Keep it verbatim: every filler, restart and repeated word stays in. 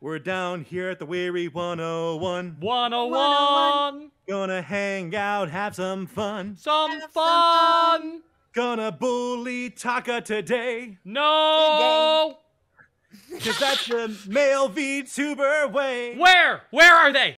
We're down here at the Weary one oh one. one oh one. Gonna hang out, have some fun. Some Have some fun. fun. Gonna bully Taka today. No. Cause that's the male Vtuber way. Where? Where are they?